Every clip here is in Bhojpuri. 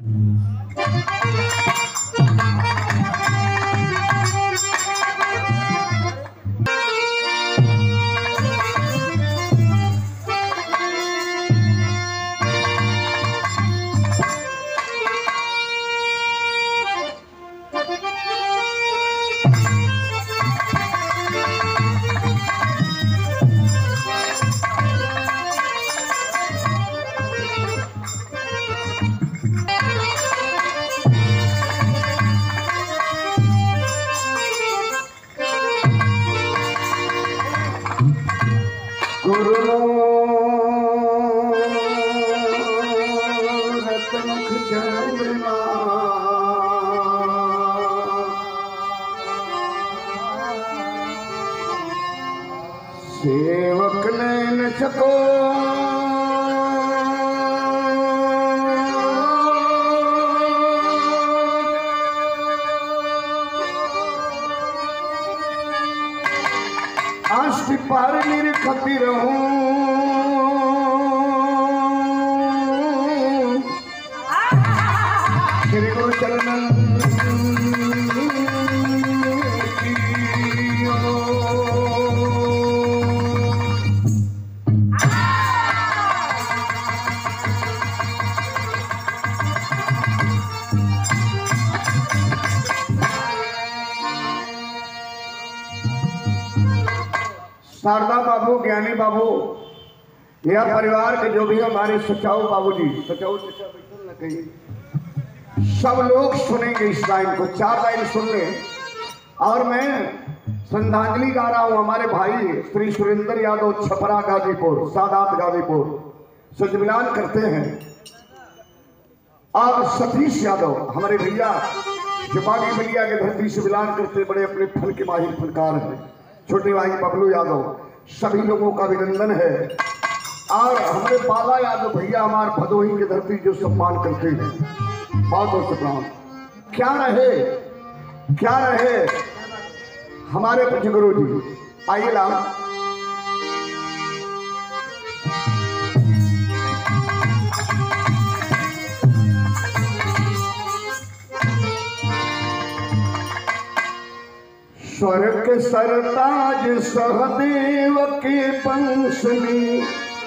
सेवक नैन सको आष्टि पार निरखती रहूं श्री गुरु चरणन शारदा बाबू, ज्ञानी बाबू, यह परिवार के जो भी हमारे सचाऊ बाबूजी, सचाऊ चचा बैठल न कहीं, सब लोग सुनेंगे इस लाइन को, 4 लाइन सुन ले। और मैं श्रद्धांजलि गा रहा हूँ हमारे भाई श्री सुरेंद्र यादव, छपरा गाजीपुर, सादात गाजीपुर, सजमिलान करते हैं। और सतीश यादव हमारे भैया जो बागी भैया के धरती से मिलान करते, बड़े अपने फन के माहिर फनकार हैं। छोटे भाई बबलू यादव, सभी लोगों का अभिनंदन है। और हमारे बाला यादव भैया हमारे भदोही की धरती जो सम्मान करते हैं, बहुत बहुत प्रणाम। क्या रहे हमारे पूज्य गुरु जी। आइए लाल स्वर्ग सरताज सहदेव के वंश में,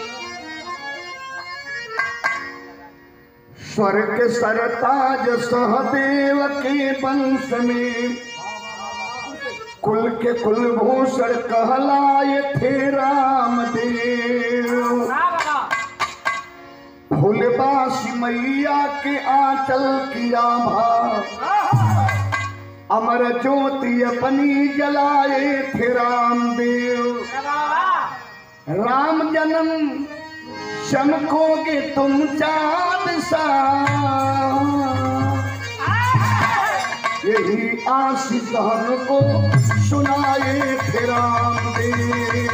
स्वर्ग सरताज सहदेव के वंश में, कुल के कुलभूषण कहलाए थे रामदेव। फूलबासी मैया के आंचल की आभा, अमर ज्योति अपनी जलाए थे रामदेव। राम जन्म चमकोगे तुम चाँद सा, यही आशीष हमको सुनाए थे रामदेव।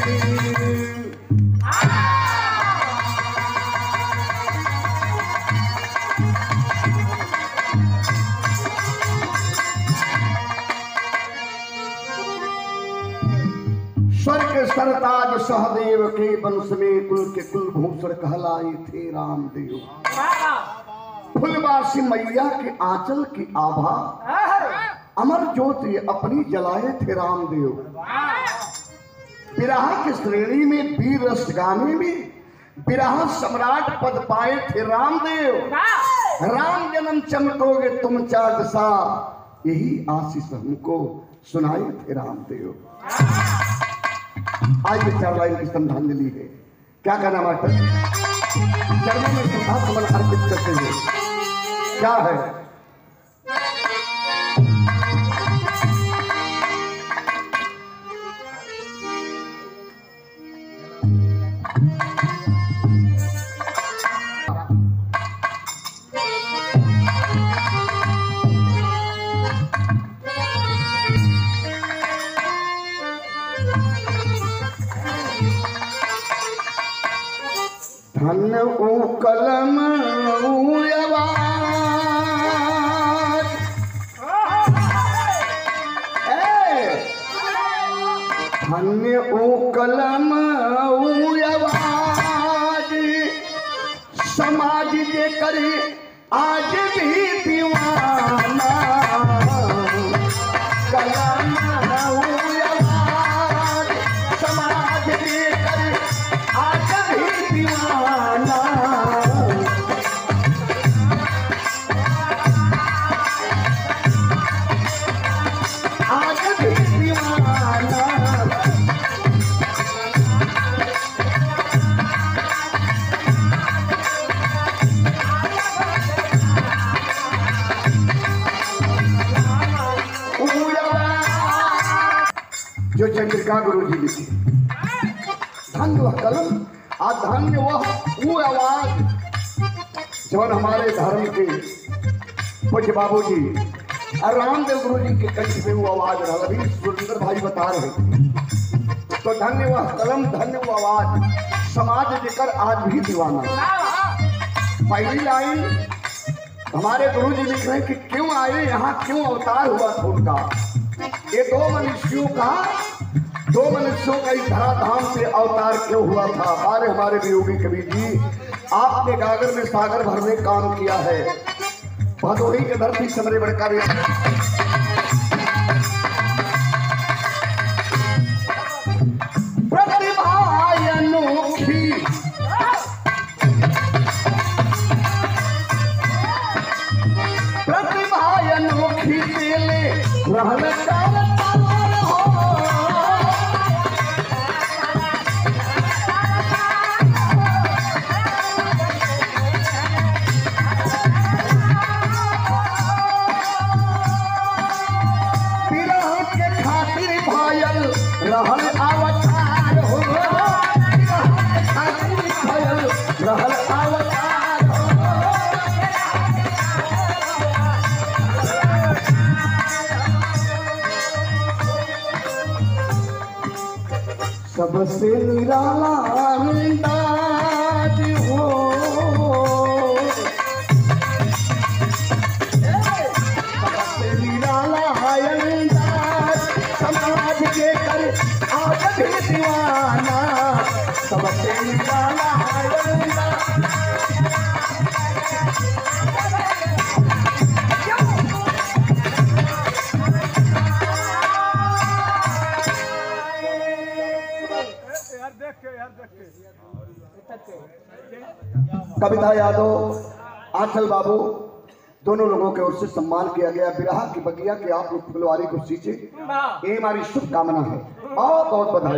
स्वर्ग सरताज सहदेव के वंश में, कुल के कुलभूषण कहलाए थे रामदेव। फूलबासी मैया के आंचल की आभा, अमर ज्योति अपनी जलाए थे रामदेव। विरह की श्रेणी में वीर रस गाने में विरह सम्राट पद पाए थे रामदेव। राम जन्म चमकोगे तुम चाँद सा, यही आशीष हमको सुनाए थे रामदेव। आज 4 लाइन की श्रद्धांजलि है। क्या कहना मास्टर? चरणों में श्रद्धा कमल अर्पित करते हुए क्या है? धन ओ कलम धन्य ओ कलम आवाज, समाज जे करे आज जो चंद्रिका गुरु जी लिखी। धन्य वह कलम और धन्य वह वो आवाज जो हमारे धर्म के पूज्य बाबू जी और रामदेव गुरु जी के कंठ में वो आवाज रहा। अभी सुरेंद्र भाई बता रहे थे। तो धन्य वह कलम, धन्य वो आवाज, समाज देकर आज भी दीवाना। पहली लाइन हमारे गुरु जी लिख रहे हैं कि क्यों आए यहाँ, क्यों अवतार हुआ था उनका। ये दो मनुष्यों का इस धराधाम से अवतार क्यों हुआ था। हमारे वियोगी कबीर जी, आपने गागर में सागर भरने काम किया है। भदोही के धरती समरे बड़का प्रतिभा अनोखी, प्रतिभा अनोखी तेले रहल सबसे निराला अंदाज हो, सबसे निराला अंदाज, समाज के कर आज भी दीवाना। सबसे निराला कविता यादव, आंचल बाबू, दोनों लोगों के ओर से सम्मान किया गया। बिरहा की बगिया के आप लोग फुलवारी को सींचे, ये हमारी शुभकामना है। बहुत बहुत बधाई,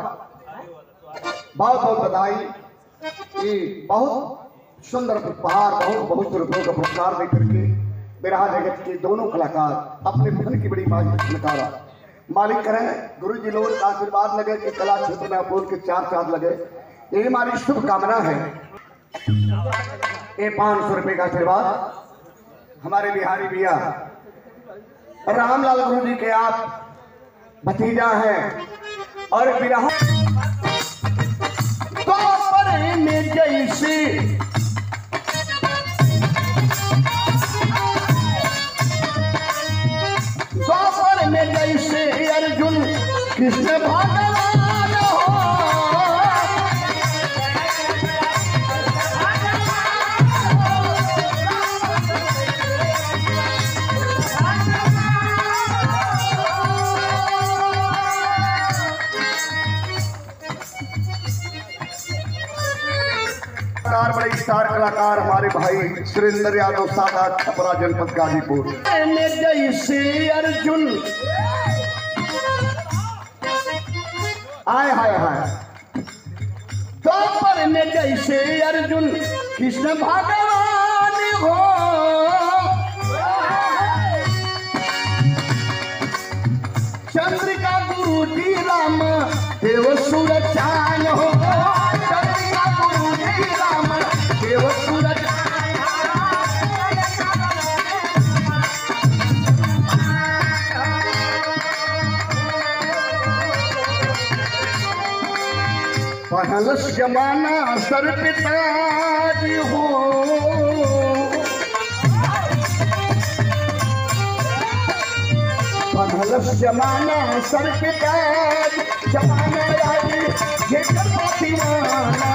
बहुत बहुत बधाई। ये बहुत सुंदर उपहार, बहुत रुपयों का पुरस्कार देकर के बिरहा जगत के दोनों कलाकार अपने फन की बड़ी बात नकारा मालिक करें। गुरु जी लोगों का आशीर्वाद लगे कि कला क्षेत्र में बोल के चार चांद लगे, ये हमारी शुभकामना है। ये 500 रुपये का आशीर्वाद हमारे बिहारी भैया रामलाल गुरु जी के आप भतीजा हैं। और बिरहा तो में जैसे द्वापर में जैसे अर्जुन कृष्ण भगवान हो, बड़े स्टार कलाकार हमारे भाई सुरेंद्र यादव, सादा, छपरा जनपद गाजीपुर। जैसे अर्जुन आय हाय हाय, द्वापर में जैसे अर्जुन कृष्ण भगवान हो, चंद्रिका गुरु जी राम देव सूरचान हो, चंद्रिका गुरु जी राम देव सूरचान। पहल जमाना सर पिताज हो, पहल जमाना सर पिताज, जमाना राजी ये करता दीवाना।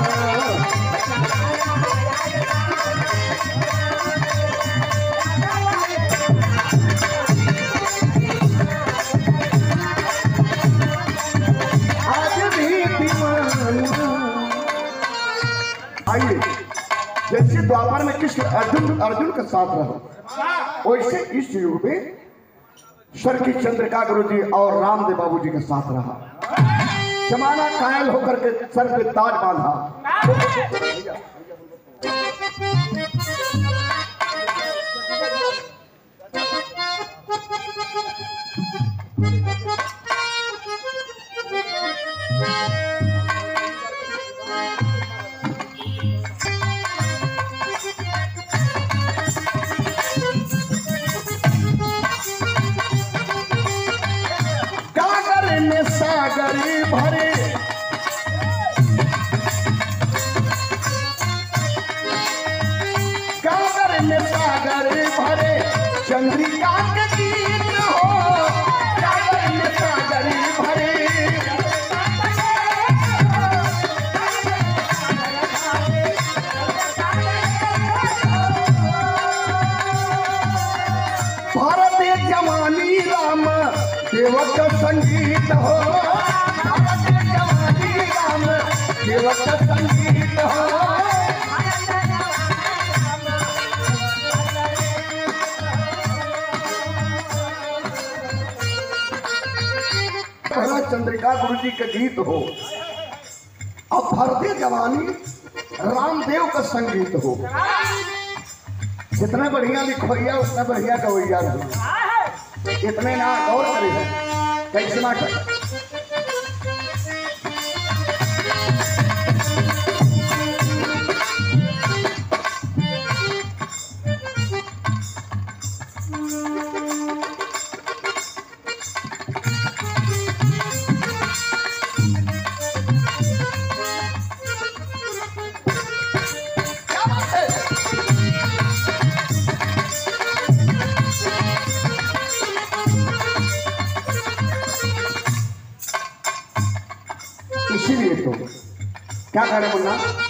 आइए, जैसे द्वापर में कृष्ण अर्जुन के साथ रहो, वैसे इस युग में सर की चंद्रिका गुरु जी और रामदेव बाबू जी के साथ रहा। जमाना कायल होकर के सर पे ताज बांधा। सागर भरे चंद्रिका के गीत हो, सागर में सागर भरे। भारत जवानी राम देवक संगीत हो, भारत जवानी राम देवक संगीत हो। चंद्रिका गुरु जी का गीत हो और भारतीय जवानी रामदेव का संगीत हो। जितना बढ़िया लिखोइया उतना बढ़िया गवैया हो। इतने ना गौर करे हैं कैसे मास्टर। इसीलिए तो क्या करे बोलना,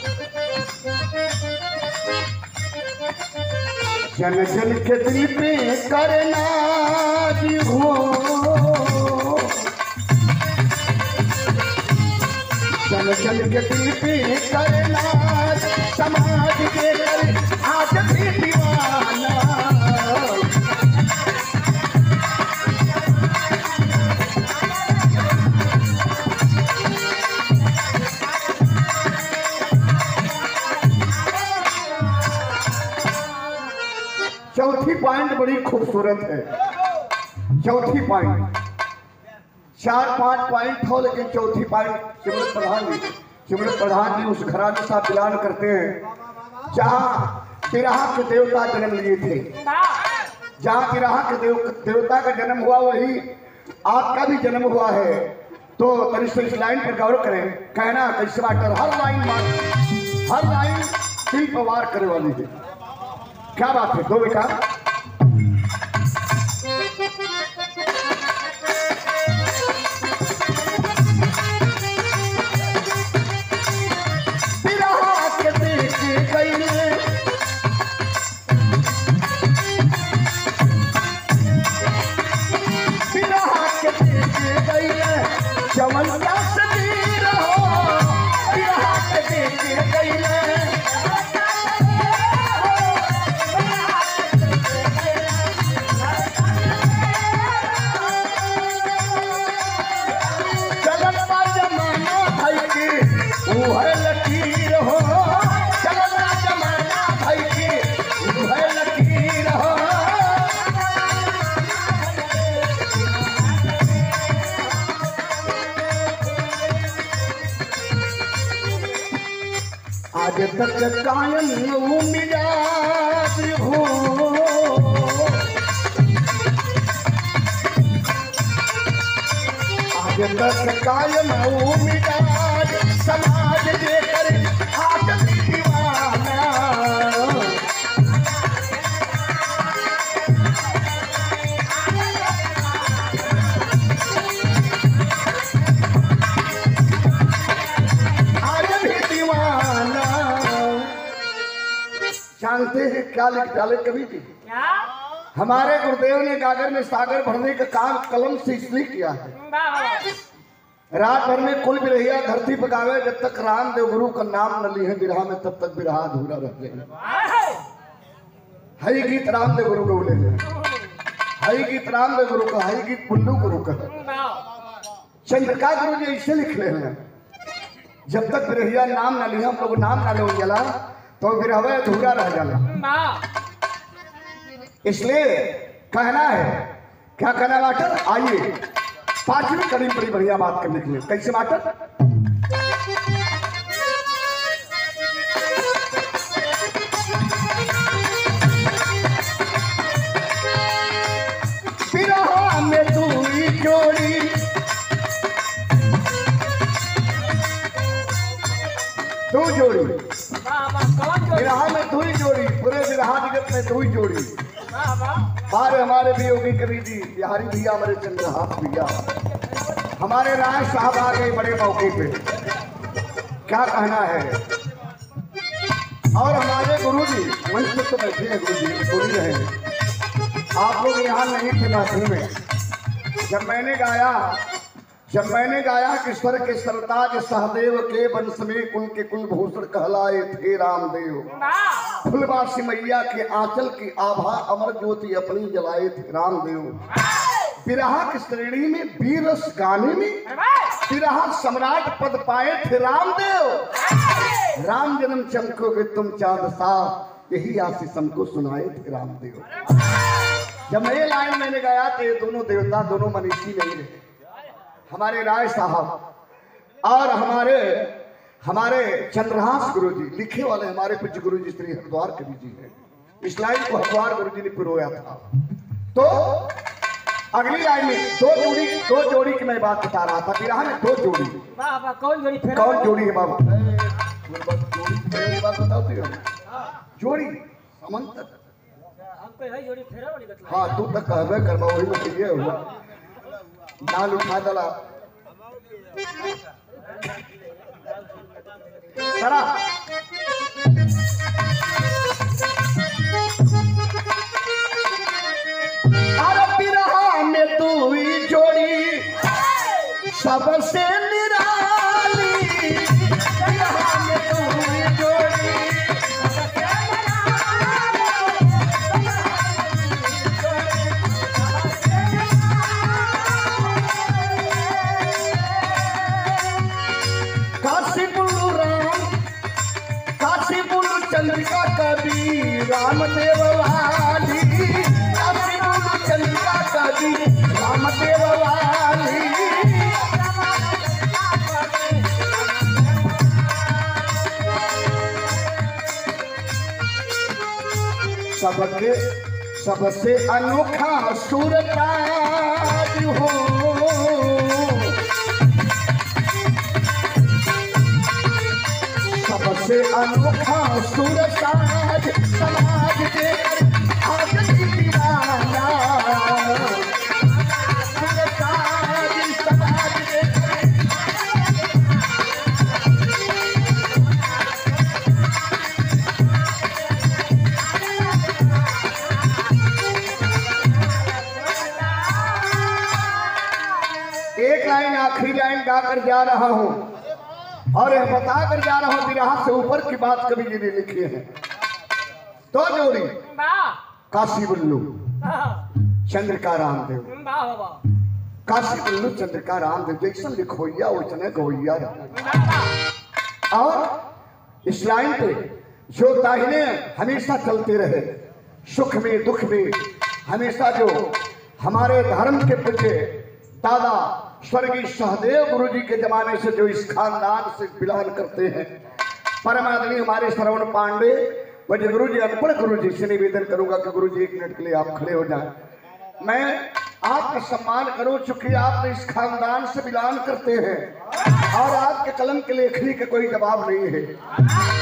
जन जन के दिल पे करना हो, जन जन के दिल पे करना, समाज के कर आज भी दीवाना। चौथी पॉइंट बड़ी खूबसूरत है। चौथी पॉइंट 4-5 पॉइंट हो, लेकिन चौथी पॉइंट सिमरत प्रधान जी उस घराने से बिलान करते हैं जहाँ तिराहा के देवता जन्म लिए थे। जहाँ तिराहा के देवता का जन्म हुआ वही आपका भी जन्म हुआ है। तो तनिष्ठ इस लाइन पर गौर करें। कहना कैसे मास्टर, हर लाइन दिल पर वार करे वाली है। क्या बात है दो बेटा। तिराहा के देख गई, तिराहा के देख गई चमन का शरीर हो, तिराहा के देख गई। आज तक कायम मिजाज हो, आज तक कायम मिजाज, समाज देकर आज भी दीवाना। जानते हैं क्या लिख डाले कभी भी? हमारे गुरुदेव ने गागर में सागर भरने का काम कलम से इसलिए किया है। रात भर में कुल बिरहिया धरती पकावे, जब तक रामदेव गुरु का नाम न ली है बिरहा में तब तक बिरहा अधूरा रह जाए। हई गीत रामदेव गुरु को बोले, हई गीत रामदेव गुरु का, हई गीत पुल्लू गुरु का है। चंद्रिका गुरु जी ऐसे लिख ले हैं, जब तक बिरहिया नाम न लिया, हम लोग नाम न ले जला तो बिरहवा अधूरा रह जाला। इसलिए कहना है, क्या कहना मास्टर? आइए 5वीं कड़ी बड़ी बढ़िया बात करने के लिए। कैसे मास्टर? बिरहा में तू ही जोड़ी, तू जोड़ी, बिरहा में तू ही जोड़ी, पूरे बिरहा जगत में दो ही जोड़ी। बारे हमारे वियोगी कवि जी बिहारी भैया, हमारे चंद्रहास भैया, हमारे राय साहब आ गए बड़े मौके पे, क्या कहना है। और हमारे गुरु जी मंच पे तो बैठे हैं, गुरु जी बोल रहे हैं। आप लोग यहाँ नहीं थे नाथू में। जब मैंने गाया कि स्वर के सरताज सहदेव के वंश में कुल के कुलभूषण कहलाए थे रामदेव। फुलवासी मैया के आंचल की आभा अमर ज्योति अपनी जलाए थे रामदेव। बिरहा की श्रेणी में वीर रस गाने में बिरहा सम्राट पद पाए थे रामदेव। राम जन्म चमकोगे तुम चांद सा, यही आशीष हमको सुनाए थे रामदेव। जब मैं ये लाइन मैंने गाया तो ये दोनों देवता दोनों मनीषी नहीं रहे, हमारे राय साहब और हमारे चंद्रहास गुरु जी लिखे वाले हमारे पूज्य गुरु जी श्री हरिद्वार कवि जी हैं। इस लाइन को हरिद्वार गुरु जी ने पिरोया था। तो अगली लाइन में दो जोड़ी की मैं बात बता रहा था। बिरहा में दो जोड़ी। कौन जोड़ी है बाबू? जोड़ी बात बताओ। जोड़ी समंतर। हाँ तू तक कहबे करबा, वही में ये हुआ नाल उठा दला करा। अरे बिरहा में तू ही जोड़ी सबसे निराली, बिरहा में तू ही जोड़ी चंद्रिका कवि रामदेव वाली, चंद्रिका कवि रामदेव वाली। सबसे अनोखा सूरताज हो, सबसे अनोखा सूरताज समाज के आज दीवाना, सूरताज समाज के। एक लाइन आखिरी लाइन गाकर जा रहा हूं और यह बता कर जा रहा हूं, बिरहा से ऊपर की बात कवि जी ने लिखी है। दो जोड़ी काशी बुल्लू चंद्रिका रामदेव, काशी बुल्लू चंद्रिका रामदेव जैसा लिखोइया वैसने गवैया। और इस लाइन पे जो दाहिने हमेशा चलते रहे, सुख में दुख में हमेशा, जो हमारे धर्म के पूज्य दादा स्वर्गीय सहदेव गुरु जी के जमाने से जो इस खानदान से बिलोंग करते हैं, परम आदरणीय हमारे श्रवण पांडे वजह गुरु जी, अनपढ़ गुरु जी से निवेदन करूंगा कि गुरु जी 1 मिनट के लिए आप खड़े हो जाएं। मैं आपका सम्मान करूं चूंकि आप इस खानदान से बिलोंग करते हैं और आपके कलम के लेखनी का कोई जवाब नहीं है।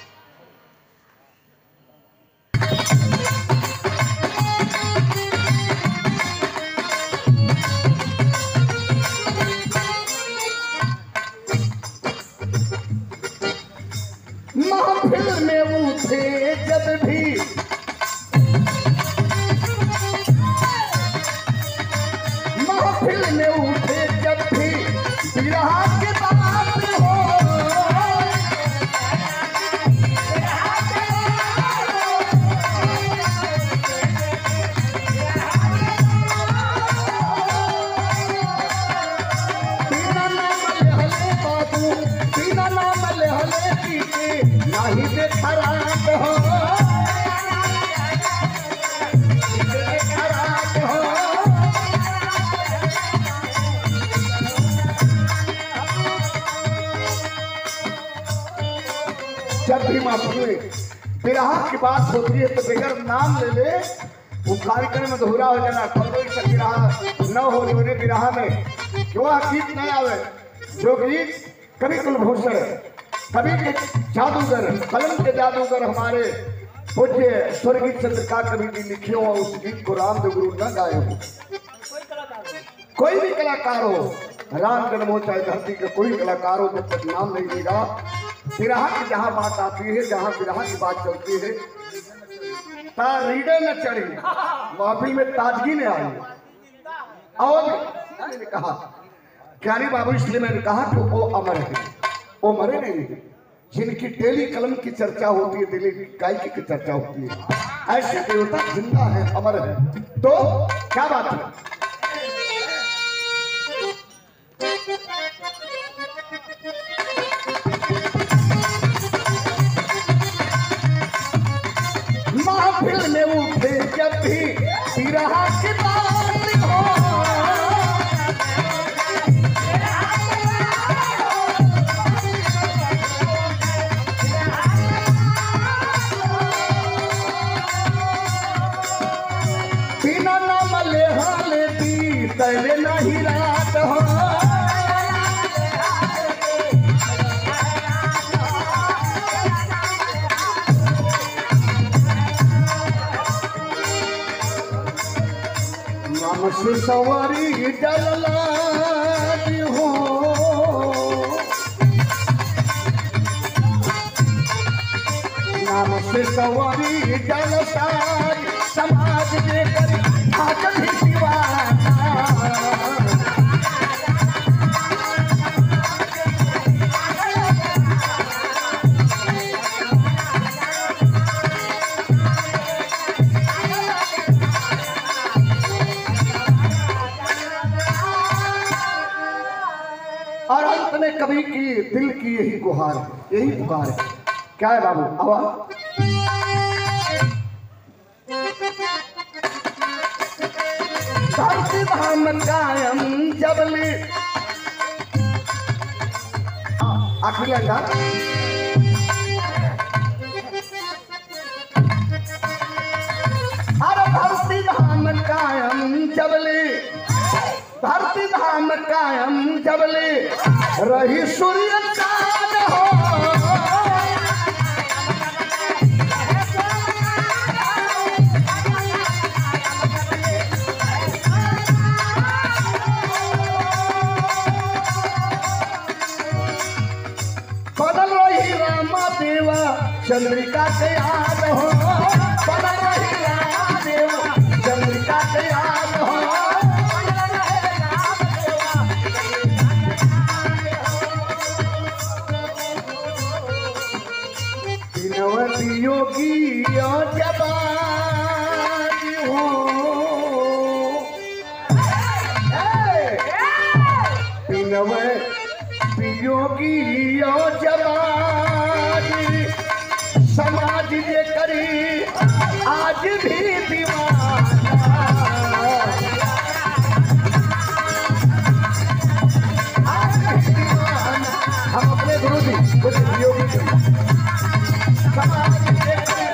महफिल में उठे जब भी महफिल में उठे जब भी बिरहा के बात हो, बिना नाम लहले बाबू, बिना नाम लहले पीते नहीं से खराब हो, खराब हो। जब भी माफी बिरहा की बात होती है तो बगैर नाम ले ले वो कार्यक्रम अधूरा हो जाना। कोई बिरहा न हो जोरे बिरहा में क्यों गीत नहीं आवे, जो गीत कवि कुलभूषण कवि के जादूगर, कलम के जादूगर हमारे पूज्य स्वर्गीय चंद्रिका कवि जी लिखे हो उस गीत को रामदेव गुरु न गाए हो। कोई भी कलाकार हो, राम जन्म हो चाहे धरती का कोई कलाकार हो, जब तक नाम नहीं लेगा, विरह की जहां बात आती है, जहां विरह की बात चलती है, रीडे न चढ़ी महफिल में ताजगी ने आई। और मैंने कहा ज्ञानी बाबू, इसलिए मैंने कहा कि वो अमर है, वो मरे नहीं है। जिनकी डेली कलम की चर्चा होती है, डेली गायकी की चर्चा होती है, ऐसे देवता जिंदा है, अमर है। तो क्या बात है, महफिल में उठे जब भी विरह की बात हो, बिना नाम ले हाले दी तले नहीं रात हो, नाम से सवारी जललाती हो, नाम से सवारी जलसारी समाज देकर आज भी दीवाना, और अंत में कवि की दिल की यही गुहार है, यही पुकार है। क्या है बाबू, आवा धरती धाम कायम जबली, आखिरी अंडा, अरे धरती धाम कायम जबली, धरती धाम कायम जबली रही सूर्य चांद हो, बदल रही रामा देवा चंद्रिका के याद हो, बदल रही रामा देवा चंद्रिका के याद हो, योगी जबानी हो, योगी जबानी समाज जे करी आज भी दीवाना, हम अपने गुरु जी कुछ योगी समाज